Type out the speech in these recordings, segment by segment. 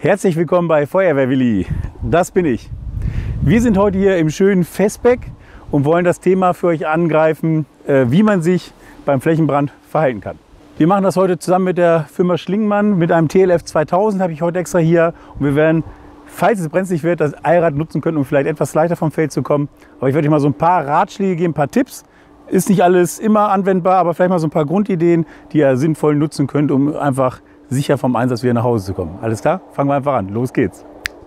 Herzlich willkommen bei Feuerwehr-Willi. Das bin ich. Wir sind heute hier im schönen Vesbeck und wollen das Thema für euch angreifen, wie man sich beim Flächenbrand verhalten kann. Wir machen das heute zusammen mit der Firma Schlingmann mit einem TLF 2000, habe ich heute extra hier. Und wir werden, falls es brenzlig wird, das Eilrad nutzen können, um vielleicht etwas leichter vom Feld zu kommen. Aber ich werde euch mal so ein paar Ratschläge geben, ein paar Tipps. Ist nicht alles immer anwendbar, aber vielleicht mal so ein paar Grundideen, die ihr sinnvoll nutzen könnt, um einfach sicher vom Einsatz wieder nach Hause zu kommen. Alles klar? Fangen wir einfach an. Los geht's.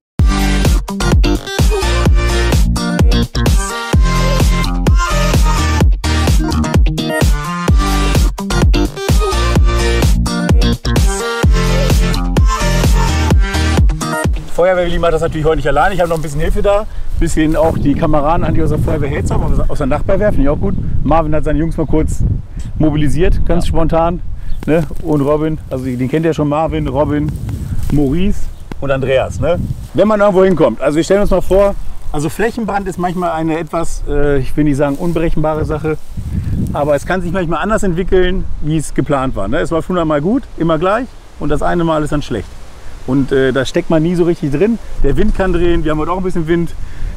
Feuerwehr-Willi macht das natürlich heute nicht alleine. Ich habe noch ein bisschen Hilfe da. Ein bisschen auch die Kameraden an, die aus der Feuerwehr Helsam, aus der Nachbarwehr, finde ich auch gut. Marvin hat seine Jungs mal kurz mobilisiert, ganz spontan. Ne? Und Robin, also den kennt ihr schon, Marvin, Robin, Maurice und Andreas. Ne? Wenn man irgendwo hinkommt, also wir stellen uns mal vor, also Flächenbrand ist manchmal eine etwas, ich will nicht sagen unberechenbare Sache, aber es kann sich manchmal anders entwickeln, wie es geplant war. Ne? Es läuft 100-mal gut, immer gleich, und das eine Mal ist dann schlecht. Und da steckt man nie so richtig drin. Der Wind kann drehen, wir haben heute auch ein bisschen Wind.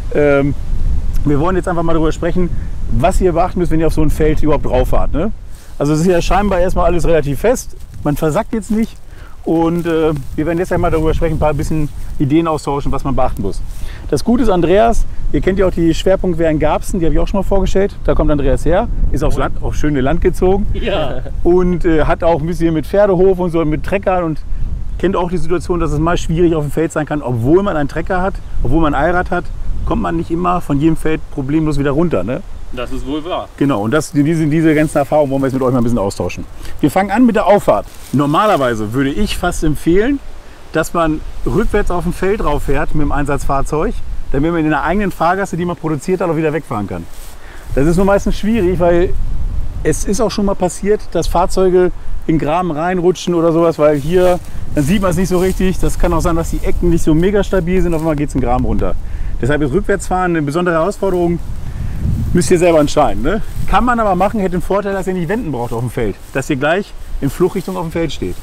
Wir wollen jetzt einfach mal darüber sprechen, was ihr beachten müsst, wenn ihr auf so ein Feld überhaupt drauf fahrt. Ne? Also es ist ja scheinbar erstmal alles relativ fest, man versackt jetzt nicht. Und wir werden jetzt einmal darüber sprechen, ein paar bisschen Ideen austauschen, was man beachten muss. Das Gute ist, Andreas, ihr kennt ja auch die Schwerpunktwehr in Garbsen, die habe ich auch schon mal vorgestellt. Da kommt Andreas her, ist aufs Land, auf schöne Land gezogen. Ja. Und hat auch ein bisschen mit Pferdehof und so, mit Treckern, und kennt auch die Situation, dass es mal schwierig auf dem Feld sein kann, obwohl man einen Trecker hat, obwohl man ein Eilrad hat, kommt man nicht immer von jedem Feld problemlos wieder runter. Ne? Das ist wohl wahr. Genau, und diese ganzen Erfahrungen wollen wir jetzt mit euch mal ein bisschen austauschen. Wir fangen an mit der Auffahrt. Normalerweise würde ich fast empfehlen, dass man rückwärts auf dem Feld drauf fährt mit dem Einsatzfahrzeug, damit man in der eigenen Fahrgasse, die man produziert hat, auch wieder wegfahren kann. Das ist nur meistens schwierig, weil es ist auch schon mal passiert, dass Fahrzeuge in Graben reinrutschen oder sowas, weil hier, dann sieht man es nicht so richtig. Das kann auch sein, dass die Ecken nicht so mega stabil sind, auf einmal geht es in den Graben runter. Deshalb ist Rückwärtsfahren eine besondere Herausforderung. Müsst ihr selber entscheiden. Ne? Kann man aber machen, hätte den Vorteil, dass ihr nicht wenden braucht auf dem Feld. Dass ihr gleich in Fluchtrichtung auf dem Feld steht.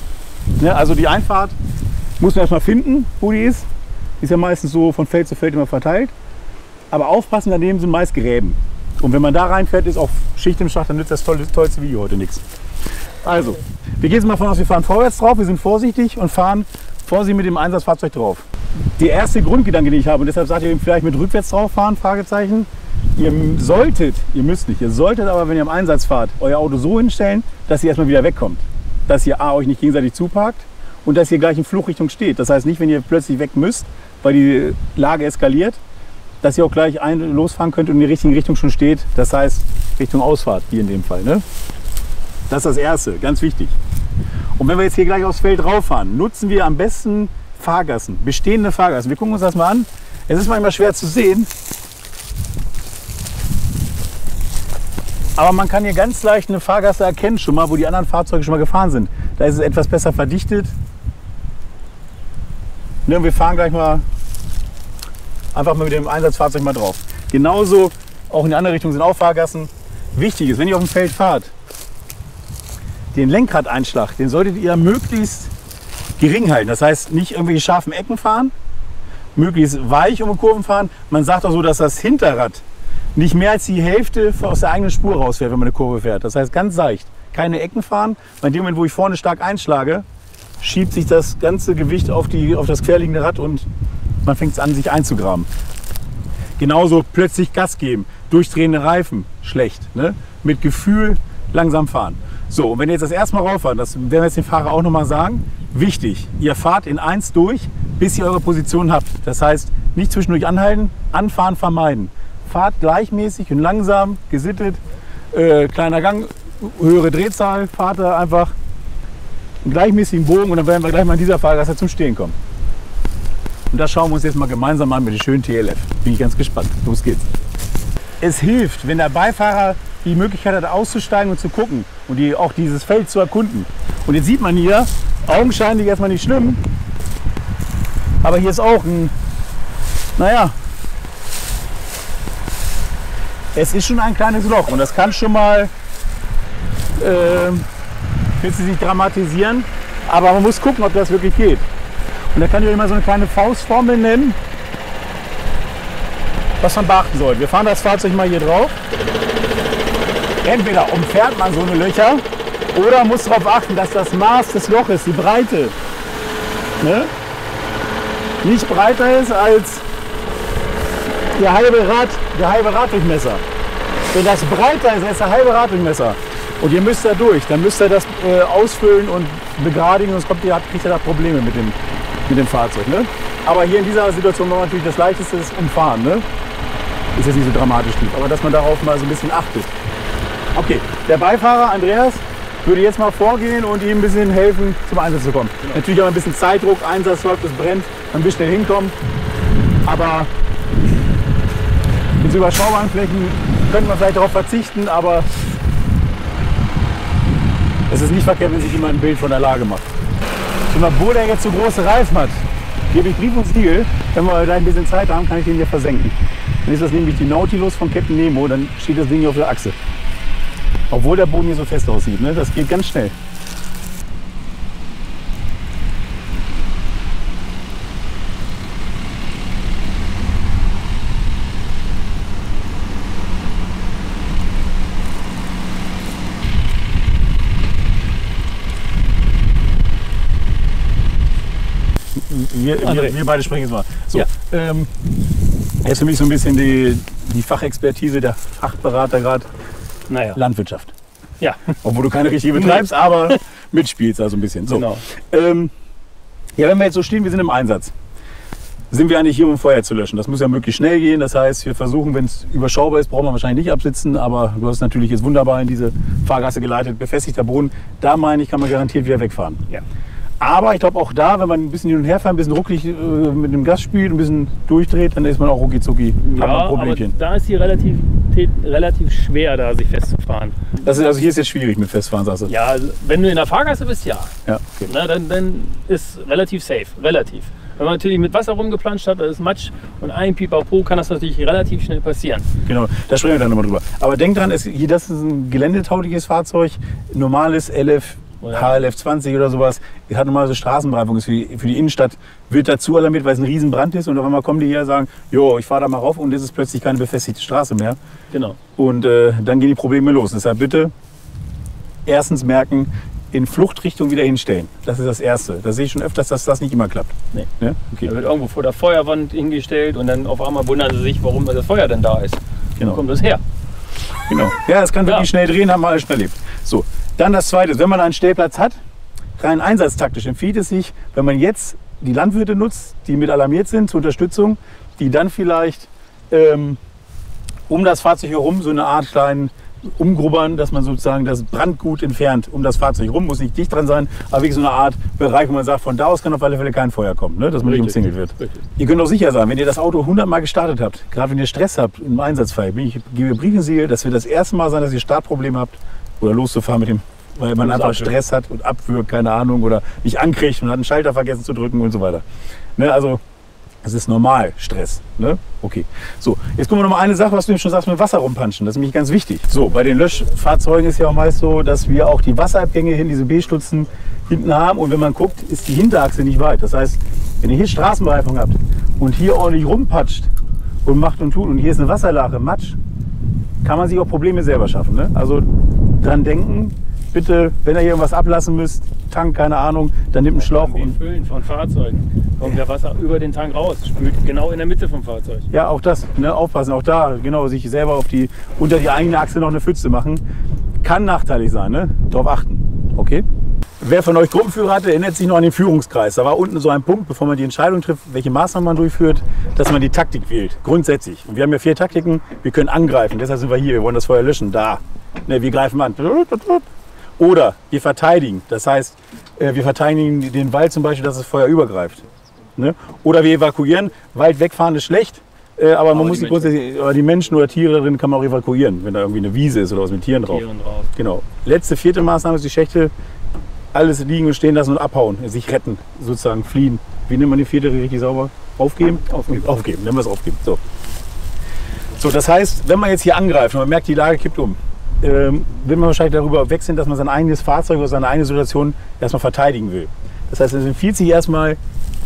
Ne? Also die Einfahrt muss man erstmal finden, wo die ist. Die ist ja meistens so von Feld zu Feld immer verteilt. Aber aufpassen, daneben sind meist Gräben. Und wenn man da reinfährt, ist auch Schicht im Schacht, dann nützt das tollste Video heute nichts. Also, wir gehen jetzt mal von aus, wir fahren vorwärts drauf, wir sind vorsichtig und fahren vorsichtig mit dem Einsatzfahrzeug drauf. Der erste Grundgedanke, den ich habe, und deshalb sagt ihr vielleicht mit rückwärts drauf fahren, Fragezeichen. Ihr müsst nicht, ihr solltet aber, wenn ihr am Einsatz fahrt, euer Auto so hinstellen, dass ihr erstmal wieder wegkommt. Dass ihr A, euch nicht gegenseitig zuparkt und dass ihr gleich in Fluchtrichtung steht. Das heißt nicht, wenn ihr plötzlich weg müsst, weil die Lage eskaliert, dass ihr auch gleich losfahren könnt und in die richtige Richtung schon steht. Das heißt Richtung Ausfahrt, hier in dem Fall. Ne? Das ist das Erste, ganz wichtig. Und wenn wir jetzt hier gleich aufs Feld drauf fahren, nutzen wir am besten Fahrgassen, bestehende Fahrgassen. Wir gucken uns das mal an. Es ist manchmal schwer zu sehen, aber man kann hier ganz leicht eine Fahrgasse erkennen, schon mal, wo die anderen Fahrzeuge schon mal gefahren sind. Da ist es etwas besser verdichtet. Und wir fahren gleich mal einfach mal mit dem Einsatzfahrzeug mal drauf. Genauso auch in die andere Richtung sind auch Fahrgassen. Wichtig ist, wenn ihr auf dem Feld fahrt, den Lenkradeinschlag, den solltet ihr möglichst gering halten. Das heißt, nicht irgendwelche scharfen Ecken fahren, möglichst weich um Kurven fahren. Man sagt auch so, dass das Hinterrad nicht mehr als die Hälfte aus der eigenen Spur rausfährt, wenn man eine Kurve fährt. Das heißt, ganz seicht. Keine Ecken fahren. Bei dem Moment, wo ich vorne stark einschlage, schiebt sich das ganze Gewicht auf das querliegende Rad und man fängt an, sich einzugraben. Genauso plötzlich Gas geben, durchdrehende Reifen, schlecht. Ne? Mit Gefühl langsam fahren. So, und wenn ihr jetzt das erste Mal rauffahrt, das werden wir jetzt dem Fahrer auch nochmal sagen, wichtig, ihr fahrt in 1 durch, bis ihr eure Position habt. Das heißt, nicht zwischendurch anhalten, anfahren vermeiden. Fahrt gleichmäßig und langsam, gesittet, kleiner Gang, höhere Drehzahl, fahrt da einfach einen gleichmäßigen Bogen und dann werden wir gleich mal in dieser Fahrgasse zum Stehen kommen. Und das schauen wir uns jetzt mal gemeinsam an mit dem schönen TLF. Bin ich ganz gespannt. Los geht's. Es hilft, wenn der Beifahrer die Möglichkeit hat, auszusteigen und zu gucken und auch dieses Feld zu erkunden. Und jetzt sieht man hier, augenscheinlich erstmal nicht schlimm, aber hier ist auch es ist schon ein kleines Loch und das kann schon mal, will sie sich dramatisieren, aber man muss gucken, ob das wirklich geht. Und da kann ich euch mal so eine kleine Faustformel nennen, was man beachten sollte. Wir fahren das Fahrzeug mal hier drauf. Entweder umfährt man so eine Löcher oder muss darauf achten, dass das Maß des Loches, die Breite, ne, nicht breiter ist als der halbe Raddurchmesser. Wenn das breiter ist als der halbe Raddurchmesser und ihr müsst da durch, dann müsst ihr das ausfüllen und begradigen, sonst kriegt ihr da Probleme mit dem Fahrzeug. Ne? Aber hier in dieser Situation war natürlich das Leichteste das Umfahren. Ne? Ist jetzt nicht so dramatisch tief, aber dass man darauf mal so ein bisschen achtet. Okay, der Beifahrer Andreas würde jetzt mal vorgehen und ihm ein bisschen helfen, zum Einsatz zu kommen. Genau. Natürlich auch ein bisschen Zeitdruck, Einsatzdruck, das brennt, man will schnell hinkommen. Aber mit so überschaubaren Flächen könnte man vielleicht darauf verzichten, aber es ist nicht verkehrt, wenn sich jemand ein Bild von der Lage macht. Und obwohl er jetzt so große Reifen hat, gebe ich Brief und Siegel, wenn wir gleich ein bisschen Zeit haben, kann ich den hier versenken. Dann ist das nämlich die Nautilus von Captain Nemo, dann steht das Ding hier auf der Achse. Obwohl der Boden hier so fest aussieht, ne? Das geht ganz schnell. Wir beide sprechen jetzt mal. So, ja. Jetzt für mich so ein bisschen die Fachexpertise, der Fachberater gerade. Naja. Landwirtschaft. Ja. Obwohl du keine richtige betreibst, aber mitspielst also ein bisschen. So. Genau. Ja, wenn wir jetzt so stehen, wir sind im Einsatz, sind wir eigentlich hier, um Feuer zu löschen. Das muss ja möglichst schnell gehen. Das heißt, wir versuchen, wenn es überschaubar ist, brauchen wir wahrscheinlich nicht absitzen. Aber du hast natürlich jetzt wunderbar in diese Fahrgasse geleitet, befestigter Boden. Da meine ich, kann man garantiert wieder wegfahren. Ja. Aber ich glaube auch da, wenn man ein bisschen hin und her fährt, ein bisschen rucklig mit dem Gas spielt, ein bisschen durchdreht, dann ist man auch rucki zucki. Ja, aber da ist die relativ schwer, da sich festzufahren. Das ist, also hier ist jetzt schwierig mit Festfahren, sagst du? Ja, also wenn du in der Fahrgasse bist, ja. Ja, okay. Na, dann ist relativ safe, relativ. Wenn man natürlich mit Wasser rumgeplanscht hat, das ist Matsch und ein Pipapo, kann das natürlich relativ schnell passieren. Genau, da sprechen wir dann nochmal drüber. Aber denk dran, das ist ein geländetaugliches Fahrzeug, normales LF. HLF 20 oder sowas, hat normalerweise Straßenbereifung, ist für die Innenstadt, wird dazu alarmiert, weil es ein Riesenbrand ist und auf einmal kommen die hier und sagen, jo, ich fahre da mal rauf und es ist plötzlich keine befestigte Straße mehr. Genau. Und dann gehen die Probleme los. Deshalb bitte erstens merken, in Fluchtrichtung wieder hinstellen. Das ist das Erste. Da sehe ich schon öfters, dass das nicht immer klappt. Nee. Ja? Okay. Da wird irgendwo vor der Feuerwand hingestellt und dann auf einmal wundern sie sich, warum das Feuer denn da ist. Genau. Wo kommt das her? Genau. Ja, es kann wirklich schnell drehen, haben wir alle schon erlebt. So. Dann das Zweite, wenn man einen Stellplatz hat, rein einsatztaktisch empfiehlt es sich, wenn man jetzt die Landwirte nutzt, die mit alarmiert sind zur Unterstützung, die dann vielleicht um das Fahrzeug herum so eine Art kleinen umgrubbern, dass man sozusagen das Brandgut entfernt um das Fahrzeug rum, muss nicht dicht dran sein, aber wirklich so eine Art Bereich, wo man sagt, von da aus kann auf alle Fälle kein Feuer kommen, ne? Dass man nicht umzingelt wird. Richtig. Ihr könnt auch sicher sein, wenn ihr das Auto 100 Mal gestartet habt, gerade wenn ihr Stress habt im Einsatzfall, ich gebe Brief und Siegel, das wird das erste Mal sein, dass ihr Startprobleme habt oder loszufahren mit dem, weil man einfach Stress hat und abwürgt, keine Ahnung, oder nicht ankriegt und hat einen Schalter vergessen zu drücken und so weiter. Ne? Also das ist normal, Stress. Ne? Okay. So, jetzt gucken wir noch mal eine Sache, was du eben schon sagst, mit Wasser rumpanschen. Das ist nämlich ganz wichtig. So, bei den Löschfahrzeugen ist ja auch meist so, dass wir auch die Wasserabgänge hin, diese B-Stutzen hinten haben. Und wenn man guckt, ist die Hinterachse nicht weit. Das heißt, wenn ihr hier Straßenbereifung habt und hier ordentlich rumpatscht und macht und tut und hier ist eine Wasserlache, Matsch, kann man sich auch Probleme selber schaffen. Ne? Also dran denken, bitte, wenn ihr hier irgendwas ablassen müsst, Tank, keine Ahnung, dann nimmt einen Schlauch. Und Füllen von Fahrzeugen. Kommt der Wasser über den Tank raus, spült genau in der Mitte vom Fahrzeug. Ja, auch das, ne, aufpassen, auch da, genau, sich selber unter die eigene Achse noch eine Pfütze machen. Kann nachteilig sein, ne? Darauf achten, okay? Wer von euch Gruppenführer hatte, erinnert sich noch an den Führungskreis. Da war unten so ein Punkt, bevor man die Entscheidung trifft, welche Maßnahmen man durchführt, dass man die Taktik wählt, grundsätzlich. Und wir haben ja 4 Taktiken, wir können angreifen, deshalb sind wir hier, wir wollen das Feuer löschen, da. Ne, wir greifen an. Oder wir verteidigen, das heißt, wir verteidigen den Wald zum Beispiel, dass das Feuer übergreift. Ne? Oder wir evakuieren, Wald wegfahren ist schlecht, aber man muss die Menschen oder Tiere darin kann man auch evakuieren, wenn da irgendwie eine Wiese ist oder was mit Tieren drauf. Genau. Letzte, 4. Maßnahme ist die Schächte, alles liegen und stehen lassen und abhauen, sich retten, sozusagen fliehen. Wie nennt man die 4. richtig sauber? Aufgeben? Aufgeben, nennen wir es aufgeben. So, das heißt, wenn man jetzt hier angreift und man merkt, die Lage kippt um, will man wahrscheinlich darüber wechseln, dass man sein eigenes Fahrzeug oder seine eigene Situation erstmal verteidigen will. Das heißt, es empfiehlt sich erstmal,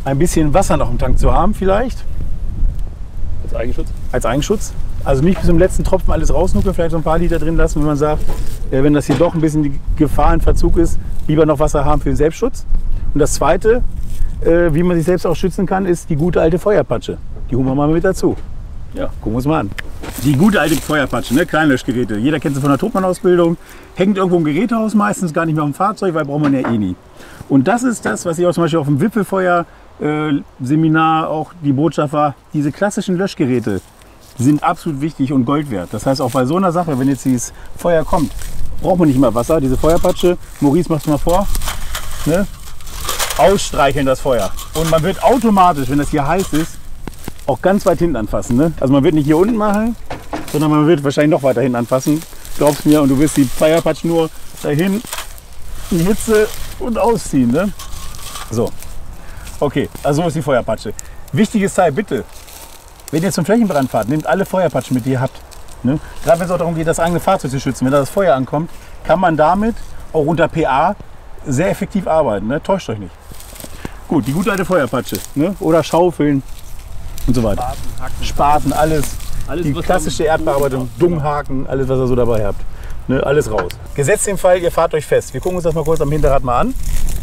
ein bisschen Wasser noch im Tank zu haben vielleicht. Als Eigenschutz? Als Eigenschutz. Also nicht bis zum letzten Tropfen alles rausnuckeln, vielleicht so ein paar Liter drin lassen, wenn man sagt, wenn das hier doch ein bisschen die Gefahr in Verzug ist, lieber noch Wasser haben für den Selbstschutz. Und das Zweite, wie man sich selbst auch schützen kann, ist die gute alte Feuerpatsche. Die holen wir mal mit dazu. Ja, gucken wir uns mal an. Die gute alte Feuerpatsche, ne? Kleinlöschgeräte. Jeder kennt sie von der Truppmann-Ausbildung. Hängt irgendwo im Gerätehaus, meistens gar nicht mehr am Fahrzeug, weil braucht man ja eh nie. Und das ist das, was ich auch zum Beispiel auf dem Wippelfeuer-Seminar auch die Botschaft war. Diese klassischen Löschgeräte sind absolut wichtig und Gold wert. Das heißt, auch bei so einer Sache, wenn jetzt dieses Feuer kommt, braucht man nicht mehr Wasser. Diese Feuerpatsche, Maurice, mach's mal vor, ne? Ausstreicheln das Feuer. Und man wird automatisch, wenn das hier heiß ist, auch ganz weit hinten anfassen. Ne? Also man wird nicht hier unten machen, sondern man wird wahrscheinlich noch weiter hinten anfassen. Glaubst mir, und du wirst die Feuerpatsche nur dahin, die Hitze und ausziehen. Ne? So, okay, also so ist die Feuerpatsche. Wichtiges Teil, bitte, wenn ihr zum Flächenbrand fahrt, nehmt alle Feuerpatschen mit, die ihr habt. Ne? Gerade wenn es auch darum geht, das eigene Fahrzeug zu schützen. Wenn da das Feuer ankommt, kann man damit auch unter PA sehr effektiv arbeiten. Ne? Täuscht euch nicht. Gut, die gute alte Feuerpatsche. Ne? Oder Schaufeln und so weiter. Spaten, alles die klassische Erdbearbeitung, Dunghaken, alles, was ihr so dabei habt. Ne? Alles raus. Gesetzt den Fall, ihr fahrt euch fest. Wir gucken uns das mal kurz am Hinterrad mal an.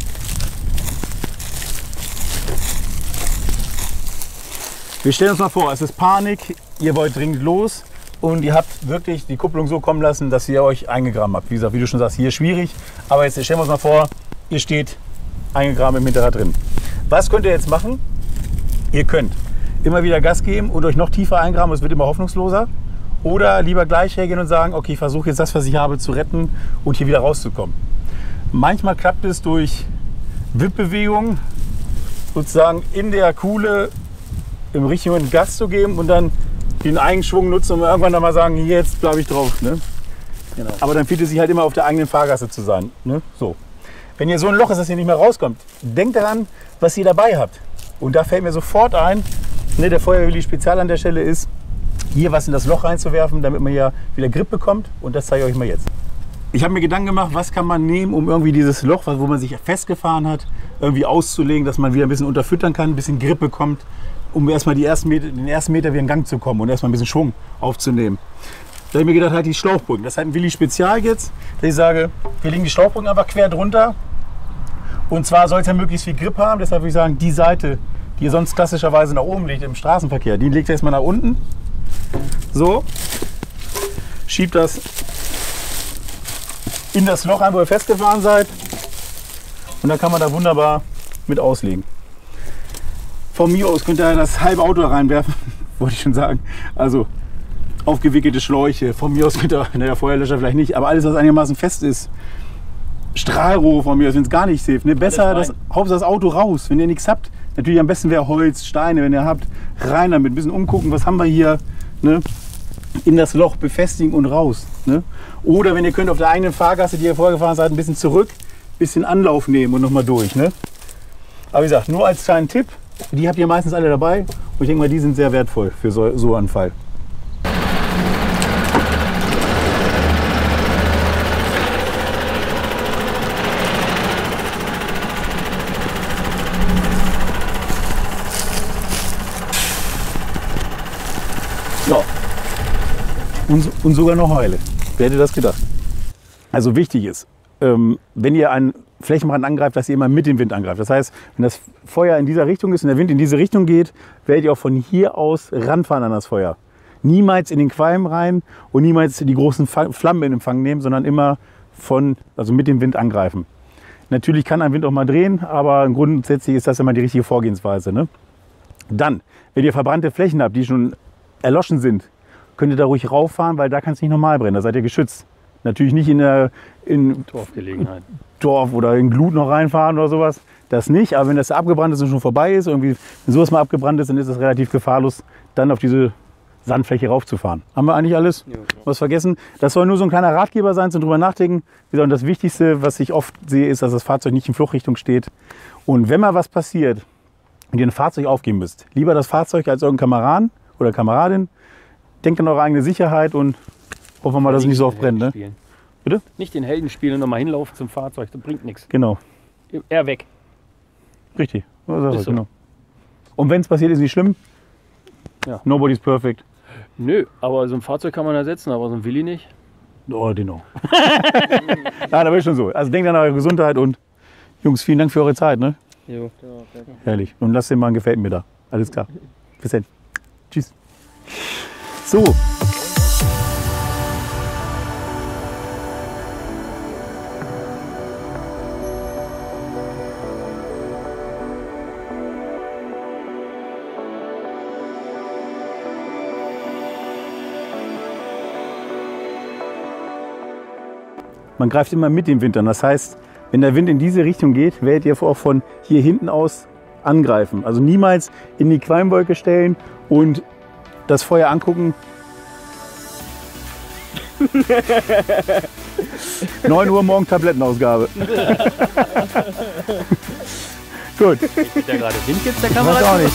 Wir stellen uns mal vor, es ist Panik, ihr wollt dringend los und ihr habt wirklich die Kupplung so kommen lassen, dass ihr euch eingegraben habt. Wie gesagt, wie du schon sagst, hier schwierig. Aber jetzt stellen wir uns mal vor, ihr steht eingegraben im Hinterrad drin. Was könnt ihr jetzt machen? Ihr könnt immer wieder Gas geben und euch noch tiefer eingraben, es wird immer hoffnungsloser. Oder lieber gleich hergehen und sagen, okay, ich versuche jetzt das, was ich habe, zu retten und hier wieder rauszukommen. Manchmal klappt es durch Wippbewegungen, sozusagen in der Kuhle im richtigen Gas zu geben und dann den Eigenschwung nutzen und irgendwann dann mal sagen, jetzt bleibe ich drauf. Ne? Genau. Aber dann fühlt es sich halt immer auf der eigenen Fahrgasse zu sein. Ne? So. Wenn ihr so ein Loch ist, dass ihr nicht mehr rauskommt, denkt daran, was ihr dabei habt. Und da fällt mir sofort ein, ne, der Feuerwehrwilli Spezial an der Stelle ist, hier was in das Loch reinzuwerfen, damit man hier wieder Grip bekommt. Und das zeige ich euch mal jetzt. Ich habe mir Gedanken gemacht, was kann man nehmen, um irgendwie dieses Loch, wo man sich festgefahren hat, irgendwie auszulegen, dass man wieder ein bisschen unterfüttern kann, ein bisschen Grip bekommt, um erstmal den ersten Meter wieder in Gang zu kommen und erstmal ein bisschen Schwung aufzunehmen. Da habe ich mir gedacht, halt die Schlauchbrücken. Das ist halt ein Willi Spezial jetzt, dass ich sage, wir legen die Schlauchbrücken einfach quer drunter. Und zwar soll es ja möglichst viel Grip haben. Deshalb würde ich sagen, die Seite, die ihr sonst klassischerweise nach oben liegt im Straßenverkehr, die legt ihr erstmal nach unten. So. Schiebt das in das Loch ein, wo ihr festgefahren seid. Und dann kann man da wunderbar mit auslegen. Von mir aus könnt ihr das halbe Auto reinwerfen, wollte ich schon sagen. Also aufgewickelte Schläuche. Von mir aus könnt ihr, naja, Feuerlöscher vielleicht nicht, aber alles, was einigermaßen fest ist. Strahlrohr von mir aus, wenn es gar nicht hilft. Ne? Besser das, Hauptsache das Auto raus, wenn ihr nichts habt. Natürlich am besten wäre Holz, Steine, wenn ihr habt. Rein damit, ein bisschen umgucken, was haben wir hier. Ne? In das Loch befestigen und raus. Ne? Oder wenn ihr könnt auf der eigenen Fahrgasse, die ihr vorgefahren seid, ein bisschen zurück, ein bisschen Anlauf nehmen und nochmal durch. Ne? Aber wie gesagt, nur als kleinen Tipp, die habt ihr meistens alle dabei. Und ich denke mal, die sind sehr wertvoll für so einen Fall. Ja. Und sogar noch heile. Wer hätte das gedacht? Also wichtig ist, wenn ihr einen Flächenbrand angreift, dass ihr immer mit dem Wind angreift. Das heißt, wenn das Feuer in dieser Richtung ist und der Wind in diese Richtung geht, werdet ihr auch von hier aus ranfahren an das Feuer. Niemals in den Qualm rein und niemals die großen Flammen in Empfang nehmen, sondern immer also mit dem Wind angreifen. Natürlich kann ein Wind auch mal drehen, aber grundsätzlich ist das immer die richtige Vorgehensweise. Ne? Dann, wenn ihr verbrannte Flächen habt, die schon erloschen sind, könnt ihr da ruhig rauffahren, weil da kann es nicht normal brennen, da seid ihr geschützt. Natürlich nicht in Dorfgelegenheit. Dorf oder in Glut noch reinfahren oder sowas, das nicht. Aber wenn das abgebrannt ist und schon vorbei ist, irgendwie, wenn sowas mal abgebrannt ist, dann ist es relativ gefahrlos, dann auf diese Sandfläche raufzufahren. Haben wir eigentlich alles? Ja, was vergessen? Das soll nur so ein kleiner Ratgeber sein zum drüber nachdenken. Wie gesagt, das Wichtigste, was ich oft sehe, ist, dass das Fahrzeug nicht in Fluchtrichtung steht. Und wenn mal was passiert und ihr ein Fahrzeug aufgeben müsst, lieber das Fahrzeug als irgendein Kameraden oder Kameradin. Denkt an eure eigene Sicherheit und hoffen wir mal, dass es nicht so oft brennt. Ne? Bitte? Nicht den Helden spielen und nochmal hinlaufen zum Fahrzeug, das bringt nichts. Genau. Eher weg. Richtig. Ist so. Genau. Und wenn es passiert, ist nicht schlimm. Ja. Nobody's perfect. Nö, aber so ein Fahrzeug kann man ersetzen, aber so ein Willi nicht. Oh, genau. Ja, da bin ich schon so. Also denkt an eure Gesundheit und Jungs, vielen Dank für eure Zeit. Ne? Jo. Herrlich. Und lasst den mal ein Gefällt mir da. Alles klar. Bis dann. Tschüss. So. Man greift immer mit dem Wind an. Das heißt, wenn der Wind in diese Richtung geht, werdet ihr auch von hier hinten aus angreifen. Also niemals in die Qualmwolke stellen und das Feuer angucken. 9 Uhr morgen Tablettenausgabe. Gut. Geht da gerade Wind jetzt der Ich Kamera? weiß auch nicht.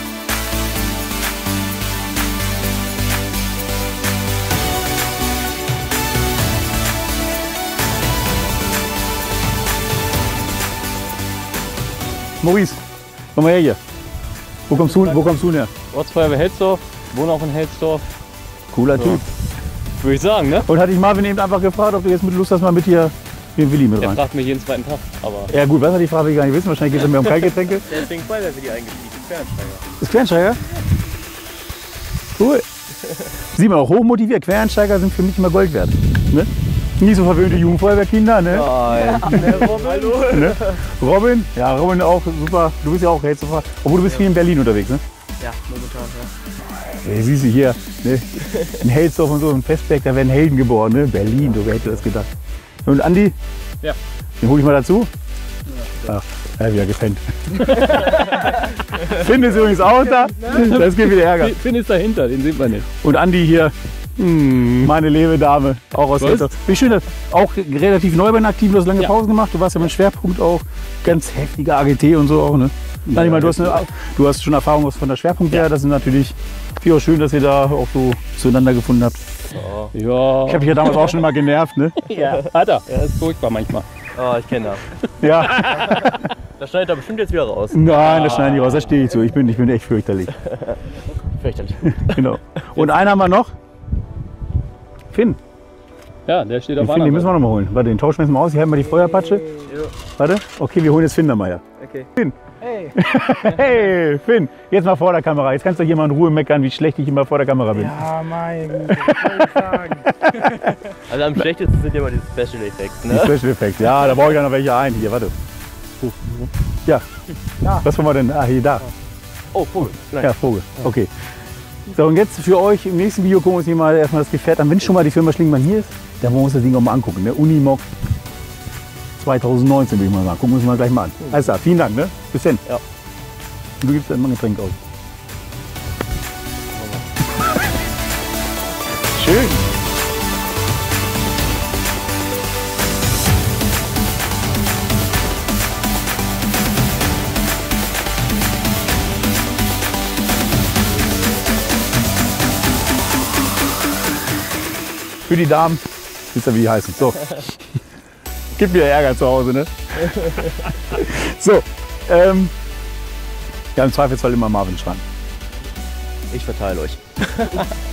Maurice, komm mal her hier. Wo kommst du her? Ortsfeuerwehr Helsdorf, wohne auch in Helsdorf. Cooler Typ. Würde ich sagen, ne? Und hatte ich Marvin eben einfach gefragt, ob du jetzt mit Lust hast, mal mit hier den Willi mit Der rein. fragt mich jeden zweiten Tag, aber... Ja gut, was hat die Frage will ich gar nicht wissen. Wahrscheinlich geht es mir um Kaltgetränke. Deswegen Feuerwehr für die eingestiegen. Quereinsteiger. Ist Quereinsteiger? Cool. Sieh mal, auch hochmotiviert. Quereinsteiger sind für mich immer Gold wert. Ne? Nicht so verwöhnte Jugendfeuerwehrkinder, ne? Hallo. Ne? Robin? Ja, Robin auch super. Du bist ja auch Helsdorfer. Obwohl du bist viel in Berlin unterwegs, ne? Ja, momentan, ja. Ja, siehst du hier, ne? In Helsdorf und so, in Vestberg, da werden Helden geboren, ne? Berlin, wer hätte das gedacht? Und Andi? Ja. Den hol ich mal dazu? Ach, er hat wieder gepennt. Finn ist übrigens auch da. Das gibt wieder Ärger. Finn ist dahinter, den sieht man nicht. Und Andi hier, meine liebe Dame, auch aus Was? Helsdorf. Wie schön, dass auch relativ neu bei den Aktiven, du hast lange Ja. Pause gemacht. Du warst ja mit Schwerpunkt auch ganz heftiger AGT und so auch, ne? Nein, ich meine, du hast schon Erfahrung von der Schwerpunkt her. Das ist natürlich auch schön, dass ihr da auch so zueinander gefunden habt. Ja. Ich habe dich ja damals auch schon mal genervt, ne? Ja. Hat er. Er ist furchtbar manchmal. Oh, ich kenne das. Ja. Das schneidet er bestimmt jetzt wieder raus. Nein, das schneide ich raus, da stehe ich zu. Ich bin echt fürchterlich. Fürchterlich. Genau. Und einen haben wir noch. Finn. Ja, der steht Den auf Finn, den einer müssen wir noch mal holen. Warte, den tauschen wir jetzt mal aus. Hier haben wir die Feuerpatsche. Warte. Okay, wir holen jetzt Finn da mal her. Okay. Finn. Hey. Hey, Finn. Jetzt mal vor der Kamera. Jetzt kannst du hier mal in Ruhe meckern, wie schlecht ich immer vor der Kamera bin. Ja, mein Gott, was soll ich sagen? Also am schlechtesten sind ja immer die Special Effects, Die ne? Special Effects. Ja, da brauche ich ja noch welche ein. Hier, warte. Ja. Was wollen wir denn? Ah, hier, da. Oh, Vogel. Nein. Ja, Vogel. Okay. So, und jetzt für euch im nächsten Video gucken wir uns hier mal erstmal das Gefährt an. Wenn schon mal die Firma Schlingmann hier ist, dann wollen wir uns das Ding auch mal angucken. Ne? Unimog 2019 will ich mal sagen. Gucken wir uns mal gleich mal an. Alles klar, vielen Dank. Ne? Bis dann. Ja. Und du gibst dann mal ein Getränk aus. Schön. Für die Damen, wisst ihr, wie die heißen. So. Gibt mir Ärger zu Hause, ne? So. Ja, im Zweifelsfall immer Marvin schreiben. Ich verteile euch.